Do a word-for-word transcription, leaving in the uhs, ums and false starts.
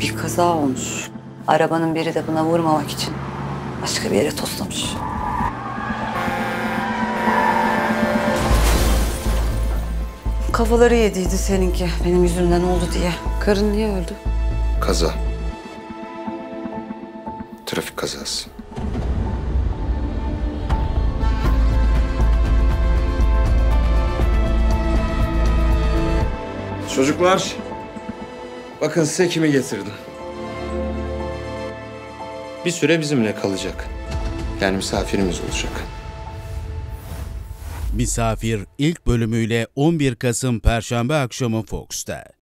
Bir kaza olmuş. Arabanın biri de buna vurmamak için başka bir yere toslamış. Kafaları yediydi seninki. Benim yüzümden oldu diye. Karın niye öldü? Kaza. Trafik kazası. Çocuklar, bakın size kimi getirdim. Bir süre bizimle kalacak. Yani misafirimiz olacak. Misafir ilk bölümüyle on bir Kasım Perşembe akşamı Fox'ta.